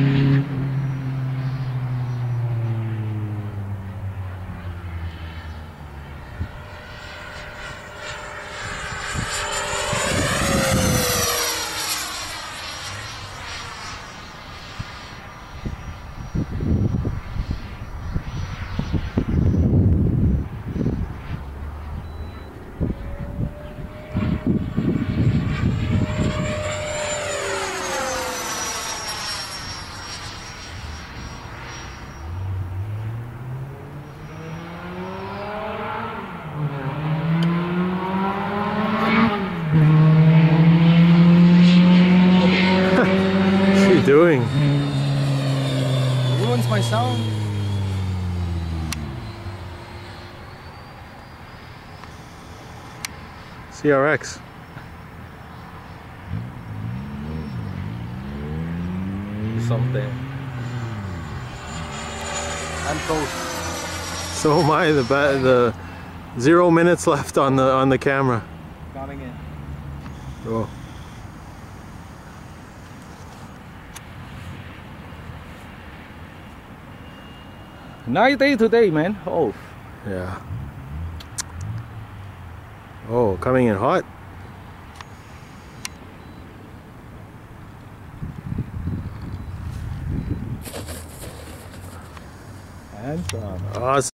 What's he doing? Ruins my sound. CRX. Something. I'm toast. So am I. The 0 minutes left on the camera. Coming in. Oh. Nice day today, man. Oh. Yeah. Oh, coming in hot. Handsome. Awesome.